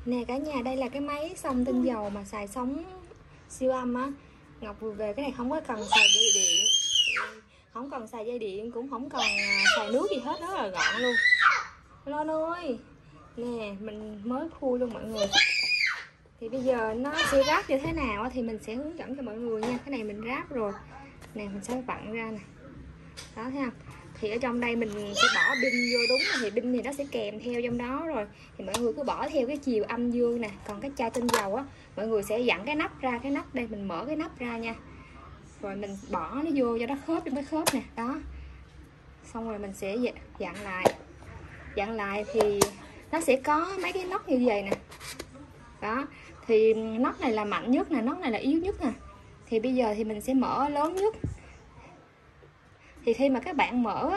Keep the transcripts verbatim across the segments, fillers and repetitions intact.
Nè cả nhà, đây là cái máy xông tinh dầu mà xài sóng siêu âm á. Ngọc vừa về, cái này không có cần xài dây điện, không cần xài dây điện, cũng không cần xài nước gì hết, rất là gọn luôn. Lon ơi, nè mình mới khui luôn mọi người. Thì bây giờ nó sẽ ráp như thế nào thì mình sẽ hướng dẫn cho mọi người nha. Cái này mình ráp rồi nè, mình sẽ vặn ra nè, đó thấy không? Thì ở trong đây mình sẽ bỏ pin vô, đúng là thì pin thì nó sẽ kèm theo trong đó rồi, thì mọi người cứ bỏ theo cái chiều âm dương nè. Còn cái chai tinh dầu á, mọi người sẽ dặn cái nắp ra, cái nắp đây mình mở cái nắp ra nha, rồi mình bỏ nó vô cho nó khớp trong cái khớp nè, đó. Xong rồi mình sẽ dặn lại, dặn lại thì nó sẽ có mấy cái nóc như vậy nè, đó. Thì nóc này là mạnh nhất nè, nóc này là yếu nhất nè. Thì bây giờ thì mình sẽ mở lớn nhất. Thì khi mà các bạn mở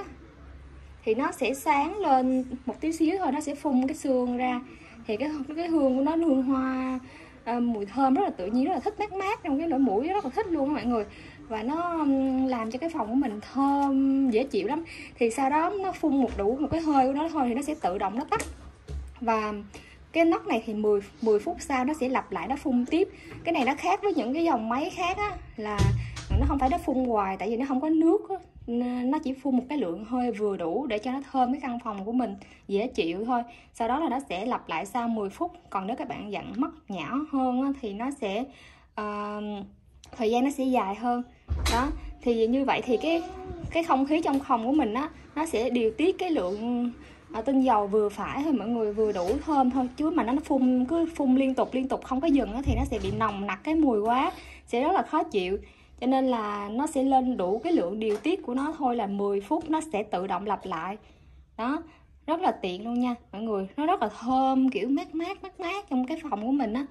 thì nó sẽ sáng lên một tí xíu thôi, nó sẽ phun cái xương ra. Thì cái cái hương của nó, hương hoa, à, mùi thơm rất là tự nhiên, rất là thích, mát mát trong cái lỗ mũi, rất là thích luôn các mọi người. Và nó làm cho cái phòng của mình thơm dễ chịu lắm. Thì sau đó nó phun một đủ một cái hơi của nó thôi thì nó sẽ tự động nó tắt. Và cái nắp này thì mười, mười phút sau nó sẽ lặp lại, nó phun tiếp. Cái này nó khác với những cái dòng máy khác á, là nó không phải nó phun hoài, tại vì nó không có nước á. Nó chỉ phun một cái lượng hơi vừa đủ để cho nó thơm cái căn phòng của mình dễ chịu thôi. Sau đó là nó sẽ lặp lại sau mười phút. Còn nếu các bạn dặn mắt nhỏ hơn á, thì nó sẽ uh, thời gian nó sẽ dài hơn. Đó, thì như vậy thì cái cái không khí trong phòng của mình á, nó sẽ điều tiết cái lượng uh, tinh dầu vừa phải thôi mọi người, vừa đủ thơm thôi. Chứ mà nó phun cứ phun liên tục liên tục không có dừng á, thì nó sẽ bị nồng nặc cái mùi quá, sẽ rất là khó chịu. Cho nên là nó sẽ lên đủ cái lượng điều tiết của nó thôi, là mười phút nó sẽ tự động lặp lại. Đó, rất là tiện luôn nha mọi người. Nó rất là thơm, kiểu mát mát mát mát trong cái phòng của mình á.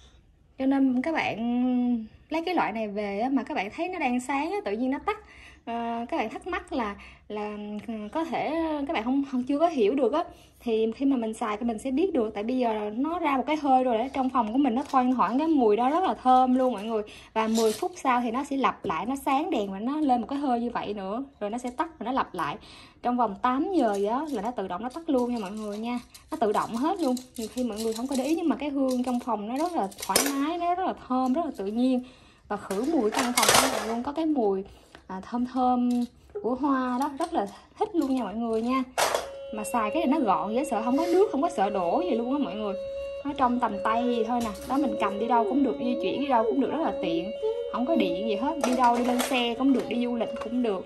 Cho nên các bạn lấy cái loại này về á, mà các bạn thấy nó đang sáng á, tự nhiên nó tắt. À, các bạn thắc mắc là là có thể các bạn không, không chưa có hiểu được á, thì khi mà mình xài thì mình sẽ biết được. Tại bây giờ nó ra một cái hơi rồi đấy, trong phòng của mình nó thoang thoảng cái mùi đó rất là thơm luôn mọi người. Và mười phút sau thì nó sẽ lặp lại, nó sáng đèn và nó lên một cái hơi như vậy nữa, rồi nó sẽ tắt và nó lặp lại trong vòng tám giờ đó, là nó tự động nó tắt luôn nha mọi người nha. Nó tự động hết luôn, nhiều khi mọi người không có để ý nhưng mà cái hương trong phòng nó rất là thoải mái, nó rất là thơm, rất là tự nhiên và khử mùi căn phòng của mình luôn. Có cái mùi à, thơm thơm của hoa đó, rất là thích luôn nha mọi người nha. Mà xài cái này nó gọn dễ sợ, không có nước, không có sợ đổ gì luôn á mọi người. Nó trong tầm tay gì thôi nè, đó mình cầm đi đâu cũng được, di chuyển đi đâu cũng được, rất là tiện. Không có điện gì hết, đi đâu đi lên xe cũng được, đi du lịch cũng được,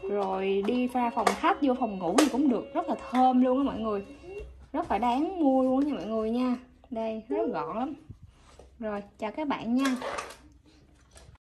rồi đi ra phòng khách, vô phòng ngủ gì cũng được, rất là thơm luôn á mọi người. Rất là đáng mua luôn nha mọi người nha. Đây, rất là gọn lắm. Rồi, chào các bạn nha.